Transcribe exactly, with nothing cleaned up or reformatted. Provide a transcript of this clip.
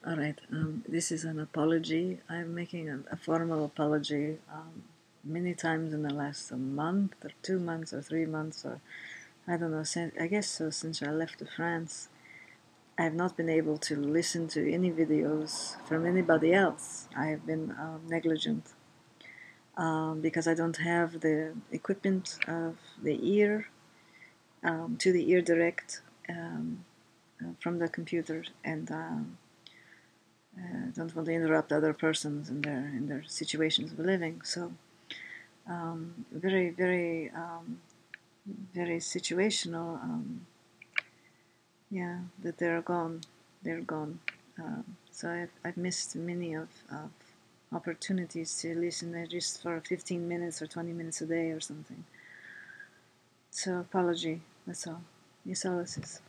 All right. Um, this is an apology. I'm making a, a formal apology um, many times in the last a month or two months or three months or I don't know. Since I guess so. Since I left France, I have not been able to listen to any videos from anybody else. I have been um, negligent um, because I don't have the equipment of the ear um, to the ear direct um, uh, from the computer and. Um, uh, don't want to interrupt other persons in their in their situations of living. So um, very very um, very situational. Um, yeah, that they're gone. They're gone. Um, so I've, I've missed many of, of opportunities to listen there just for fifteen minutes or twenty minutes a day or something. So apology. That's all. Yes, all this is.